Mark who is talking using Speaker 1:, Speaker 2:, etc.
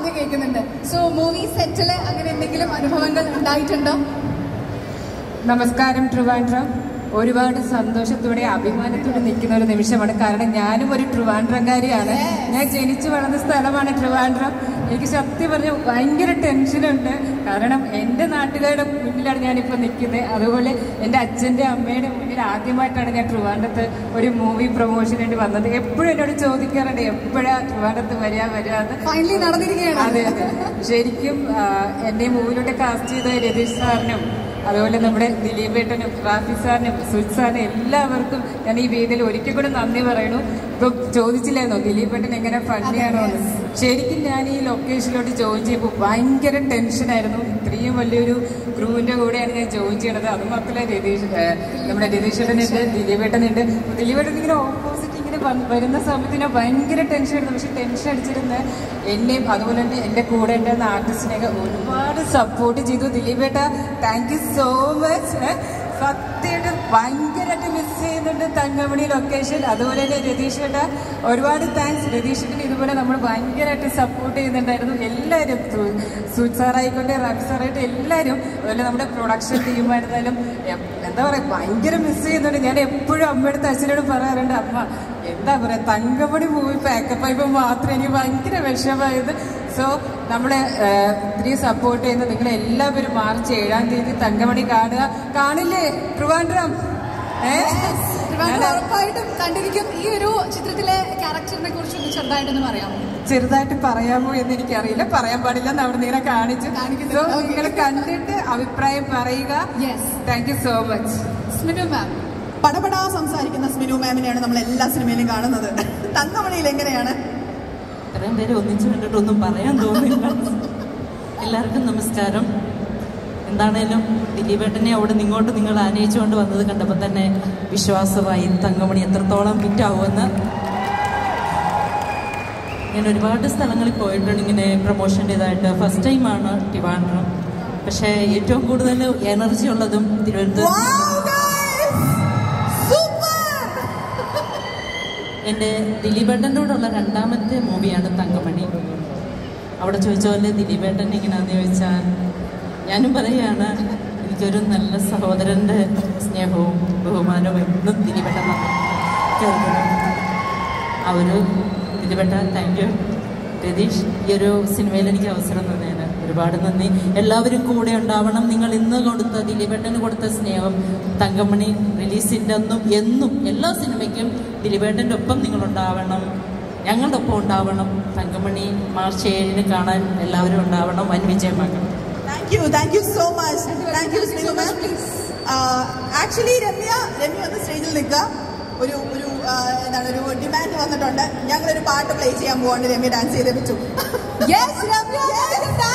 Speaker 1: പറഞ്ഞു കേൾക്കുന്നുണ്ട്. So movie സെറ്റില് അങ്ങനെ എന്തെങ്കിലും അനുഭവങ്ങൾ ഉണ്ടായിട്ടുണ്ടോ?
Speaker 2: നമസ്കാരം ട്രിവാൻഡ്രം. ഒരുപാട് സന്തോഷത്തോടെ അഭിമാനത്തോടെ നിൽക്കുന്ന ഒരു നിമിഷമാണ്. കാരണം ഞാനും ഒരു ട്രിവാൻഡ്രംകാരിയാണ്. ഞാൻ ജനിച്ചു വളർന്ന സ്ഥലമാണ് ട്രിവാൻഡ്രം. എനിക്ക് സത്യം പറഞ്ഞ ഭയങ്കര ടെൻഷനുണ്ട്. കാരണം എൻ്റെ നാട്ടുകാരുടെ മുന്നിലാണ് ഞാനിപ്പോൾ നിൽക്കുന്നത്. അതുപോലെ എൻ്റെ അച്ഛൻ്റെ അമ്മയുടെ മുന്നിൽ ആദ്യമായിട്ടാണ് ഞാൻ ട്രിവാൻഡ്രത്ത് ഒരു മൂവി പ്രൊമോഷന് വേണ്ടി വന്നത്. എപ്പോഴും എന്നോട് ചോദിക്കാറുണ്ട് എപ്പോഴാണ് ട്രിവാൻഡ്രത്ത് വരാതെ.
Speaker 1: ഫൈനലി നടന്നിരിക്കുകയാണ്.
Speaker 2: അതെ അതെ, ശരിക്കും എന്നെ മൂവിയിലൂടെ കാസ്റ്റ് ചെയ്ത രതീഷ് സാറിനും അതുപോലെ നമ്മുടെ ദിലീപ് ഏട്ടനും റാഫി സാറിനും സുജിത് സാറിനും എല്ലാവർക്കും ഞാൻ ഈ വേദിയിൽ ഒരിക്കൽ കൂടെ നന്ദി പറയണു. ഇപ്പം ചോദിച്ചില്ലായിരുന്നോ ദിലീപ് ഏട്ടൻ എങ്ങനെ ഫണ്ടിയാണോ എന്ന്? ശരിക്കും ഞാൻ ഈ ലൊക്കേഷനിലോട്ട് ജോയിൻ ചെയ്യുമ്പോൾ ഭയങ്കര ടെൻഷനായിരുന്നു. ഇത്രയും വലിയൊരു ക്രൂവിൻ്റെ കൂടെയാണ് ഞാൻ ജോയിൻ ചെയ്യണത്. അത് മാത്രമല്ല നമ്മുടെ രതീഷ് ഏട്ടനുണ്ട്, ദിലീപ് ഏട്ടനുണ്ട്. ദിലീപ് ഏട്ടൻ ഇങ്ങനെ ഓപ്പോസിറ്റ് ഇങ്ങനെ വരുന്ന സമയത്ത് ഞാൻ ഭയങ്കര ടെൻഷനായിരുന്നു. പക്ഷെ ടെൻഷൻ അടിച്ചിരുന്ന എന്നെയും അതുപോലെ തന്നെ എൻ്റെ കൂടെ ഉണ്ടായിരുന്ന ആർട്ടിസ്റ്റിനെയൊക്കെ ഒരുപാട് സപ്പോർട്ട് ചെയ്തു. ദിലീപ് ഏട്ട താങ്ക് യു സോ മച്ച്. സത്യമായിട്ട് ഭയങ്കരമായിട്ട് മിസ് ചെയ്യുന്നുണ്ട് തങ്കമണി ലൊക്കേഷൻ. അതുപോലെ തന്നെ രതീഷ് ഏട്ട ഒരുപാട് താങ്ക്സ്. രതീഷ് ഏട്ടൻ ഇതുപോലെ നമ്മൾ ഭയങ്കരമായിട്ട് സപ്പോർട്ട് ചെയ്യുന്നുണ്ടായിരുന്നു എല്ലാവരും. സുജിത് സാറായിക്കോട്ടെ റാഫി സാറായിട്ട് എല്ലാവരും. അതുപോലെ നമ്മുടെ പ്രൊഡക്ഷൻ ടീമായിരുന്നാലും എന്താ പറയുക ഭയങ്കര മിസ് ചെയ്യുന്നുണ്ട്. ഞാൻ എപ്പോഴും അമ്മയുടെ അച്ഛനോട് പറയാറുണ്ട് അമ്മ എന്താ പറയുക തങ്കമണി മൂവി പാക്കപ്പായപ്പോൾ മാത്രം എനിക്ക് ഭയങ്കര വിഷമമായത്. സോ നമ്മളെ ഇത്രയും സപ്പോർട്ട് ചെയ്യുന്ന നിങ്ങളെല്ലാവരും മാർച്ച് 7-ാം തീയതി തങ്കമണി കാണില്ലേ ട്രിവാൻഡ്രം?
Speaker 1: ഉറപ്പായിട്ടും കണ്ടിരിക്കും. ഈ ഒരു ചിത്രത്തിലെ ക്യാരക്ടറിനെ കുറിച്ച് ചെറുതായിട്ടൊന്ന് പറയാമോ?
Speaker 2: ചെറുതായിട്ട് പറയാമോ എന്ന് എനിക്കറിയില്ല. പറയാൻ പാടില്ല എന്ന് അവിടെ നിങ്ങളെ കാണിച്ചു. നിങ്ങൾ കണ്ടിട്ട് അഭിപ്രായം പറയുക. Thank you so much.
Speaker 1: Sminu ma'am,
Speaker 3: പടപടാ സംസാരിക്കുന്ന സ്മിനു മാമിനെയാണ് നമ്മൾ എല്ലാ സിനിമയിലും കാണുന്നത്. തങ്കമണിയിൽ എങ്ങനെയാണ്?
Speaker 4: ഇത്രയും പേര് ഒന്നിച്ചു കണ്ടിട്ടൊന്നും പറയാൻ തോന്നില്ല. എല്ലാവർക്കും നമസ്കാരം. എന്താണേലും ദിലീപേട്ടനെ അവിടെ നിങ്ങോട്ട് നിങ്ങൾ ആനയിച്ചുകൊണ്ട് വന്നത് കണ്ടപ്പോൾ തന്നെ വിശ്വാസമായി തങ്കമണി എത്രത്തോളം ഹിറ്റാവുമെന്ന്. ഞാൻ ഒരുപാട് സ്ഥലങ്ങളിൽ പോയിട്ടുണ്ട് ഇങ്ങനെ പ്രൊമോഷൻ്റേതായിട്ട്. ഫസ്റ്റ് ടൈമാണ് ട്രിവാൻഡ്രം. പക്ഷേ ഏറ്റവും കൂടുതൽ എനർജി ഉള്ളതും തിരുവനന്തപുരം. എൻ്റെ ദിലീപേട്ടനോടുള്ള രണ്ടാമത്തെ മൂവിയാണ് തങ്കമണി. അവിടെ ചോദിച്ച പോലെ ദിലീപേട്ടൻ എങ്ങനെയാണെന്ന് ചോദിച്ചാൽ ഞാനും പറയുകയാണ് എനിക്കൊരു നല്ല സഹോദരൻ്റെ സ്നേഹവും ബഹുമാനവും എന്നും ദിലീപേട്ടൻ കരുതണം. ദിലീപേട്ട താങ്ക് യു. രതീഷ് ഈ ഒരു സിനിമയിൽ എനിക്ക് അവസരം തന്നേന് ഒരുപാട് നന്ദി. എല്ലാവരും കൂടെ ഉണ്ടാവണം. നിങ്ങൾ ഇന്ന് കൊടുത്ത ദിലീപേട്ടന് കൊടുത്ത സ്നേഹം തങ്കമണി റിലീസിൻ്റെ അന്നും എന്നും എല്ലാ സിനിമയ്ക്കും ദിലീപേട്ടൻ്റെ ഒപ്പം നിങ്ങളുണ്ടാവണം, ഞങ്ങളുടെ ഒപ്പം ഉണ്ടാവണം. തങ്കമണി മാർച്ച് 7-ന് കാണാൻ എല്ലാവരും ഉണ്ടാവണം. വൻ വിജയമാക്കണം.
Speaker 3: Thank you so much. Thank you Sminu ma'am. Actually Ramya ഒന്ന് സ്റ്റേജിൽ നിൽക്കുക. ഒരു ഡിമാൻഡ് വന്നിട്ടുണ്ട്. ഞങ്ങളൊരു പാട്ട് പ്ലേ ചെയ്യാൻ പോവാണ്ട്. രമ്യ ഡാൻസ് ചെയ്തേ പറ്റൂ.